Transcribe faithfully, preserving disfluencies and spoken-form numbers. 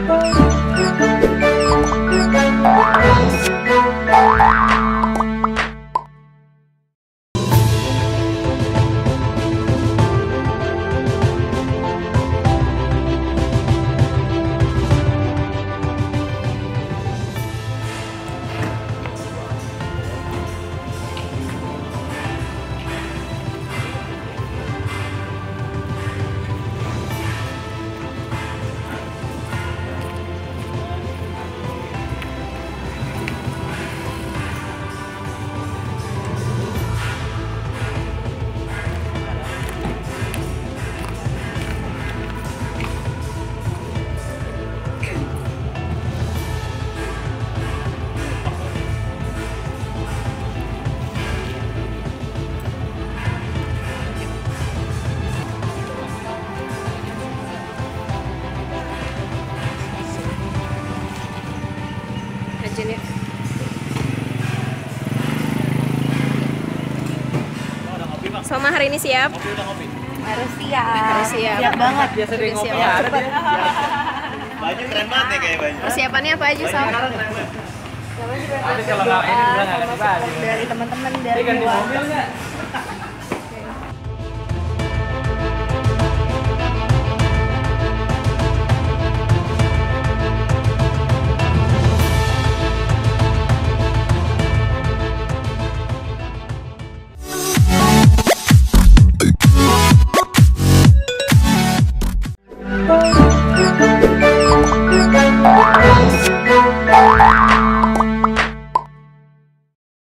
Rajin ya. Salma hari ini siap? Harus siap. Harus siap. Siap banget. Biasa di ngopi Siap. ada dia. Baju keren banget ya kayak baju. Persiapannya apa aja, Sal? Sama juga Tapi kalau nggak ini bilang nggak sama ganti baju. support dari teman-teman Dia dari ganti keluarga. mobil nggak?